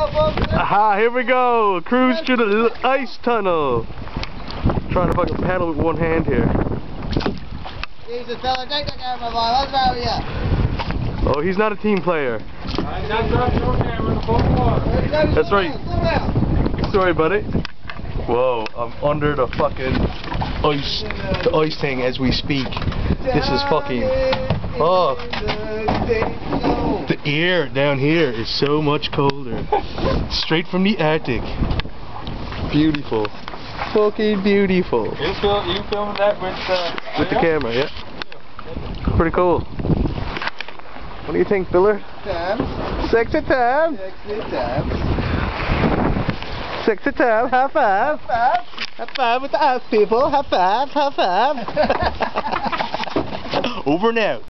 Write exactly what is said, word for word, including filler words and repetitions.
Aha, here we go. Cruise through the ice tunnel. Trying to fucking paddle with one hand here. Jesus, fella, take the camera, boy. What's wrong with you? Oh, he's not a team player. That's right. Sorry, buddy. Whoa, I'm under the fucking ice, the ice thing as we speak. This is fucking, oh. The air down here is so much colder. Straight from the Arctic. Beautiful. Fucking beautiful. You film, you filming that with, uh, with the camera, yeah. Pretty cool. What do you think, Billard? Time. Sexy time. Sexy time. Sexy time. High five. High five. High five with the ice people. High five. High five. Over now.